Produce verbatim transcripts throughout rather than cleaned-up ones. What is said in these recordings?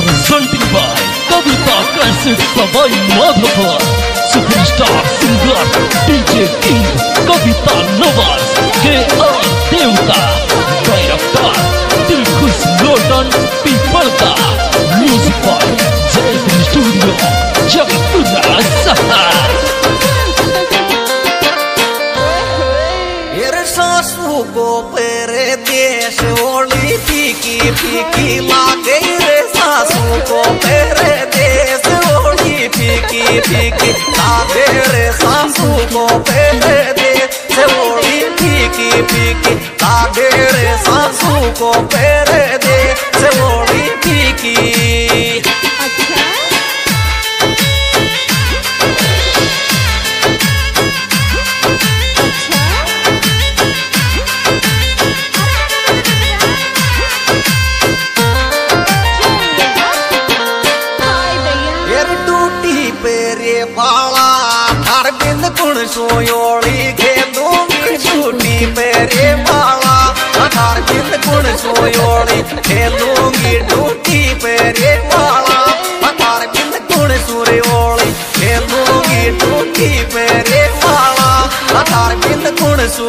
presenting by Kavita Cassettes Savai Madhapur. Superstar singer D J King Kavita Nawaz K R Devta. Director Dilkhush Lotan Piparda. Music by Jayashree Studio Jagatpura Sahar. सासू को पेरे देश ओली फीकी फीकी लागे रे सासू को पेरे देश ओली फीकी फीकी लागे रे सासू को पेरे देश ओली फीकी फीकी लागे रे सासू को पेरे देश ओली फीकी। सोयोली खेलूंगी छूटी पेरे माला अठार बिंद गुण सोयोली खेलूंगी टूटी पेरे माला अठार बिंद गुण सूर्योली खेलूंगी टूटी पेरे माला अठार बिंद गुण सू।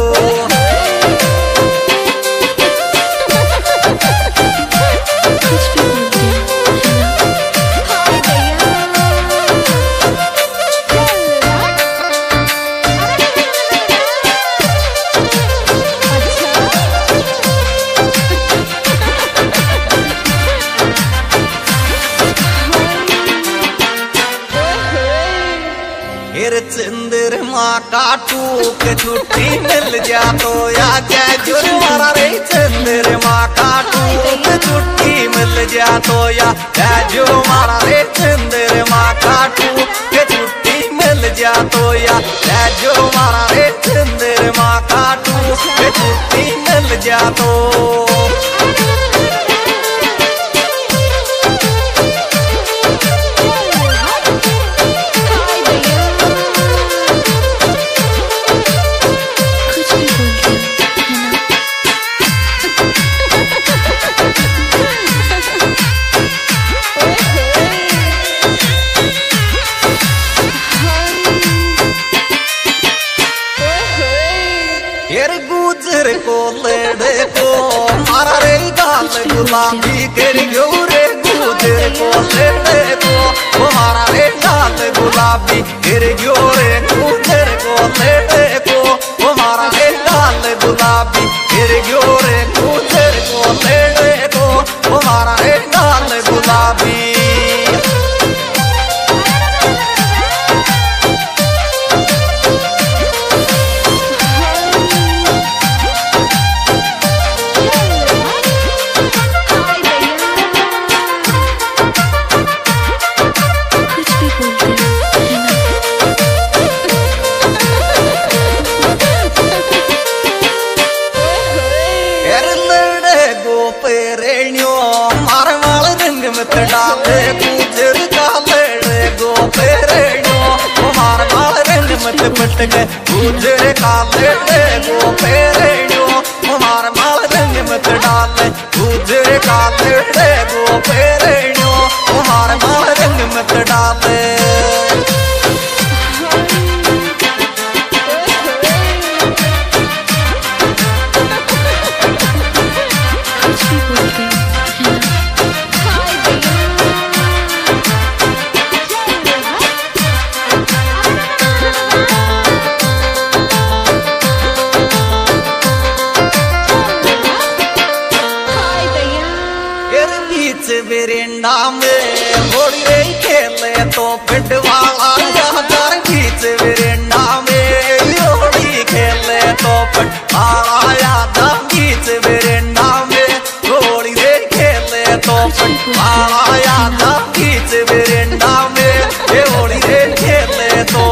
चंद्रमा का टूक छुट्टी मिल जा तो या जय जुर्माना रे चंद्रमा का टूक छुट्टी मिल जा तो या जय जुर्माना रे चंद्रमा का टूक छुट्टी मिल जा तो या जय जुर्माना रे चंद्रमा का टूक छुट्टी मिल जा तो। गुलाबी कर गयो रे गुजर को लेने को तुम्हारा रे लाल गुलाबी कर गयो रे गुजर को लेने को तुम्हारा रे लाल गुलाबी कर गयो रे गुजर को लेने को तुम्हारा रे लाल गुलाबी। डाले गुजर का लेड़े गो पेरेणो तुम्हार माल रंग मत पटक गुजर का लेड़े गो पेरेणो तुम्हार माल रंग मत डाले गुजर का लेड़े गो पेरेणो तुम्हार माल रंग मत डाले। बेरिंडा में होली रे खेले तो पिंड वाला यादार बीच बेरिंडा में होली खेले तो पिंड वाला यादार बीच बेरिंडा में होली रे खेले तो पिंड वाला यादार बीच बेरिंडा में होली रे खेले तो।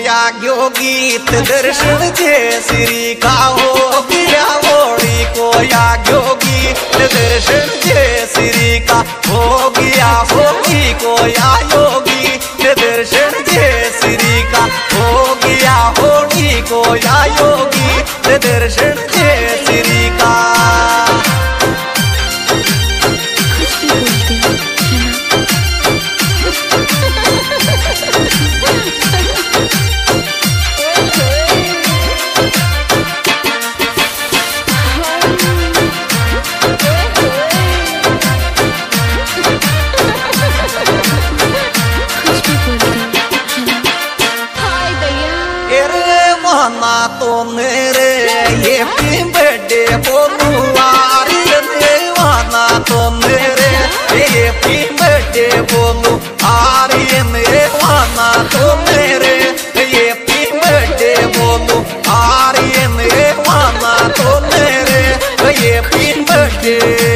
आग्यो गीत दर्शन जय श्री का हो गया होली को आग्यो गीत दर्शन जय श्री का हो गया होली को आयोगी दर्शन जय श्री का हो गया होली को आयोगी दर्शन जय श्री का। तो मेरे ये बर्थडे बोलू आर्यन वाना तो मेरे ये बर्थडे बोलू आर्यन वाना तो मेरे ये बर्थडे बोलू आर्यन वाना तो मेरे ये बर्थडे।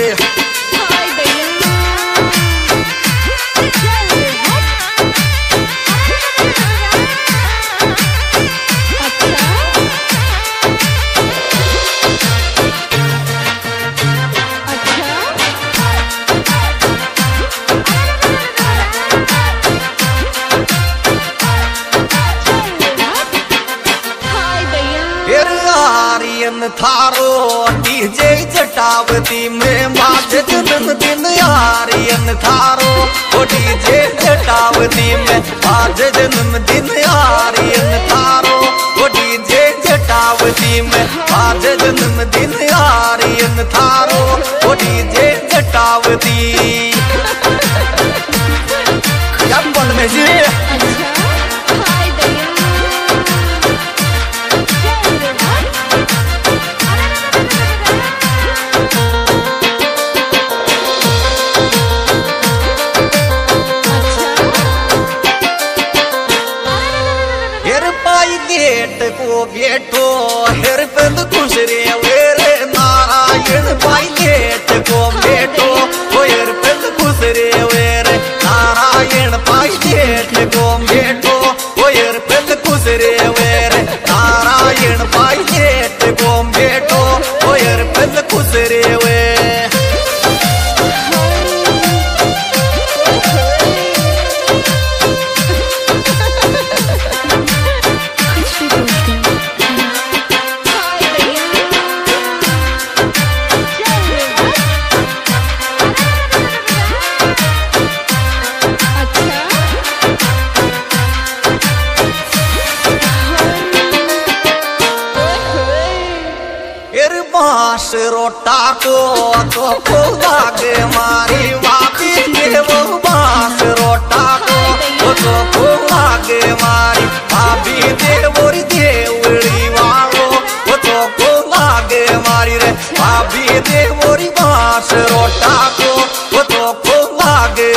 थारो डीजे जटावती में बाज जन्मदिन आर्यन थारो ओ डीजे जटावती में बाज जन्मदिन आर्यन थारो ओ डीजे जटावती में बाज जन्मदिन आर्यन थारो ओ डीजे जटावती। क्या बोल में जी को बेटो हेर बंद खुश रे वेरे नारायण भाई गेट को बेटो हेर बंद खुश रे वेरे नारायण भाई गेट को बेटो हेर बंद खुश रे वेरे नारायण भाई गेट को बेटो हेर बंद खुश रे वे। बांस रोटा को तो खुदा के मारी वापी के वो बांस रोटा को तो खुदा के मारी भाभी देवरी देवड़ी वालो तो खुदा के मारी रे भाभी देवरी बांस रोटा को तो खुदा के।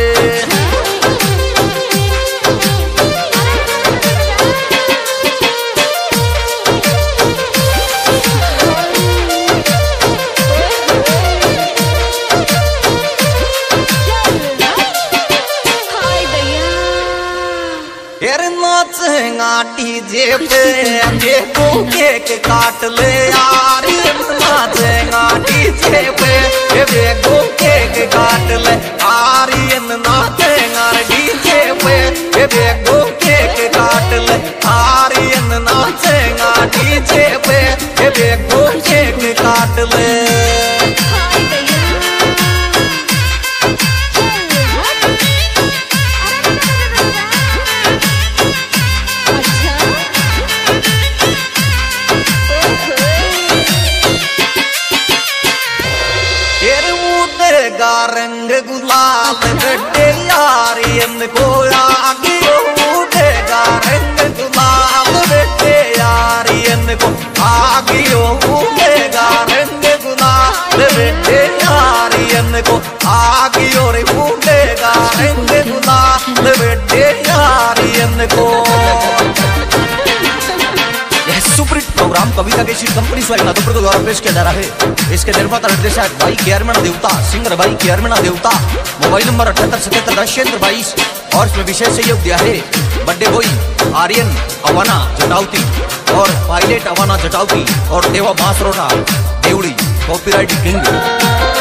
डीजे पे देखो केक काट ले यार नाचेगा डीजे पे देखो केक काट ले आर्यन नाचेगा डीजे पे देखो केक काट ले आर्यन नाचेगा डीजे पे देखो केक काट ले। रंग गुलाल गड्ढे आर्यन को आगे उठेगा रंग गुलाल गड्ढे आर्यन को आगे उठेगा रंग गुलाल गड्ढे आर्यन को आगे और उठेगा रंग गुलाल गड्ढे आर्यन को। सुपरहिट प्रोग्राम कविता के शीट कंपनी स्वागत नादोपुर द्वारा पेश किया जा रहा है। इसके निर्माता निर्देशक भाई केआर मीणा देवता, सिंगर भाई केआर मीणा देवता, मोबाइल नंबर अठहत्तर सतहत्तर राजेंद्र बाईस और इसमें विशेष सहयोग दिया है बर्थडे बॉय आर्यन अवाना जटावती और पायलट अवाना जटावती और देवा बांसरोटा देवड़ी कॉपीराइट किंग।